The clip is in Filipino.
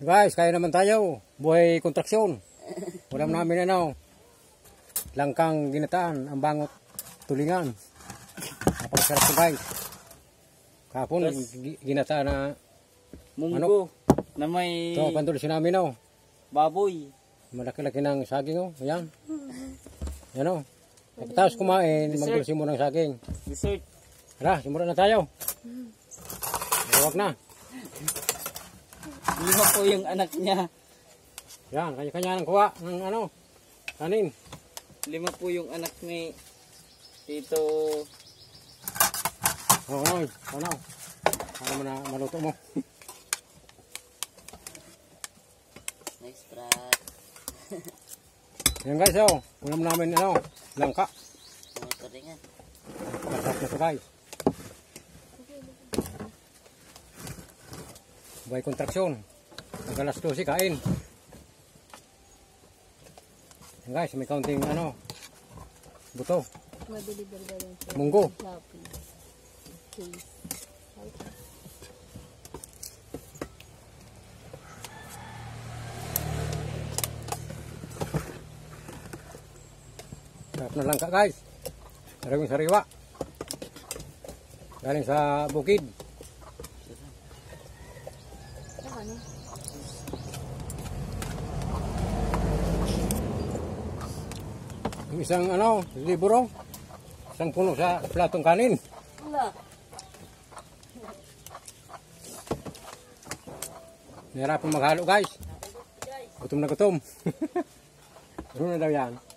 Guys, kaya naman tayo. Buhay kontraksyon. Ulam namin langkang ginataan, ang bangot tulingan. Napakasarap to guys. Kahapon, ginataan na munggo na may ito, pantulisin namin baboy. Malaki-laki ng saging Ayan. Yan Pagkatapos kumain, magtulisin mo ng saging. Dessert. Tara, simulan na tayo. Huwag na. 5 po yung anak niya. Yan, kanya-kanya ng kuha ng kanin. 5 po yung anak ni Tito. Ano mo na maluto mo. Nice try. Yan guys, ulam namin langka. Ito rin nga. Masarap na ito guys. Buhay kontraksyon. Hanggang alas 12 kain. Yan guys, may kaunting buto. Munggo. Sarap na langka guys. Maraming sariwa. Galing sa bukid. Yung isang libro. Isang puno sa platong kanin. Nahirapan maghalo guys. Gutom na gutom. Ano na daw yan?